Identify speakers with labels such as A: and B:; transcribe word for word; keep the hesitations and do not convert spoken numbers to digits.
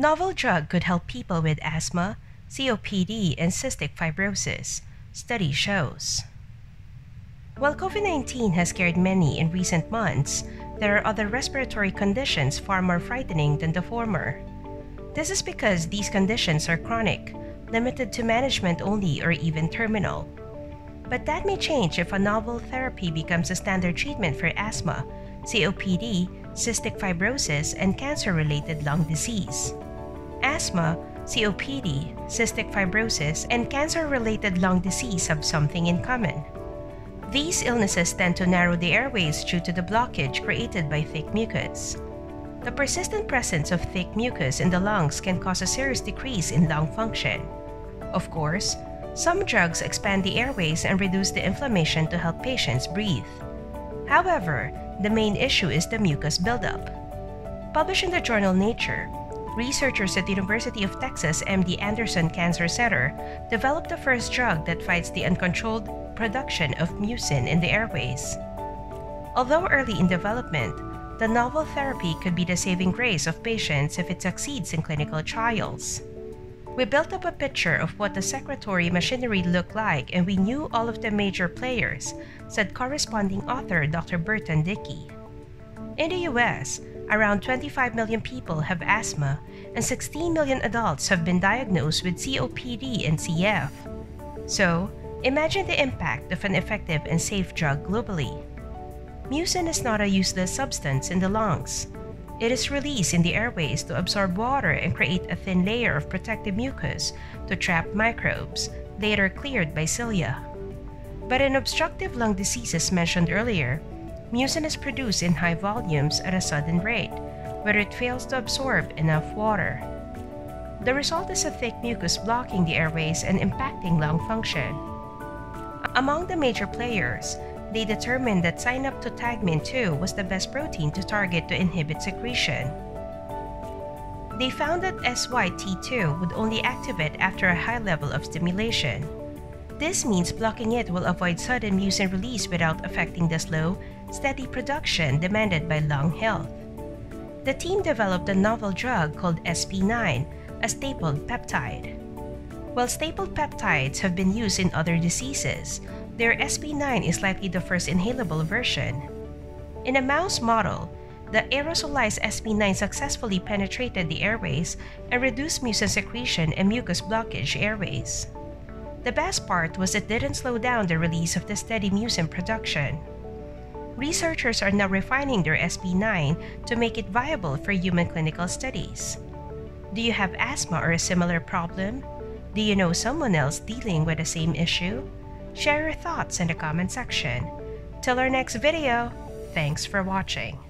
A: Novel drug could help people with asthma, C O P D, and cystic fibrosis, study shows. While COVID nineteen has scared many in recent months, there are other respiratory conditions far more frightening than the former. This is because these conditions are chronic, limited to management only, or even terminal. But that may change if a novel therapy becomes a standard treatment for asthma, C O P D, cystic fibrosis, and cancer-related lung disease. Asthma, C O P D, cystic fibrosis, and cancer-related lung disease have something in common. These illnesses tend to narrow the airways due to the blockage created by thick mucus. The persistent presence of thick mucus in the lungs can cause a serious decrease in lung function. Of course, some drugs expand the airways and reduce the inflammation to help patients breathe. However, the main issue is the mucus buildup. Published in the journal Nature, researchers at the University of Texas M D Anderson Cancer Center developed the first drug that fights the uncontrolled production of mucin in the airways. Although early in development, the novel therapy could be the saving grace of patients if it succeeds in clinical trials. We built up a picture of what the secretory machinery looked like, and we knew all of the major players, said corresponding author Doctor Burton Dickey. In the U S, around twenty-five million people have asthma, and sixteen million adults have been diagnosed with C O P D and C F. So, imagine the impact of an effective and safe drug globally. Mucin is not a useless substance in the lungs. It is released in the airways to absorb water and create a thin layer of protective mucus to trap microbes, later cleared by cilia. But in obstructive lung diseases mentioned earlier, mucin is produced in high volumes at a sudden rate, where it fails to absorb enough water. The result is a thick mucus blocking the airways and impacting lung function. Among the major players, they determined that synaptotagmin two was the best protein to target to inhibit secretion. They found that S Y T two would only activate after a high level of stimulation. This means blocking it will avoid sudden mucin release without affecting the slow, steady production demanded by lung health. The team developed a novel drug called S P nine, a stapled peptide. While stapled peptides have been used in other diseases, their S P nine is likely the first inhalable version. In a mouse model, the aerosolized S P nine successfully penetrated the airways and reduced mucin secretion and mucus blockage airways. The best part was it didn't slow down the release of the steady mucin production. Researchers are now refining their S P nine to make it viable for human clinical studies. Do you have asthma or a similar problem? Do you know someone else dealing with the same issue? Share your thoughts in the comment section. Till our next video, thanks for watching.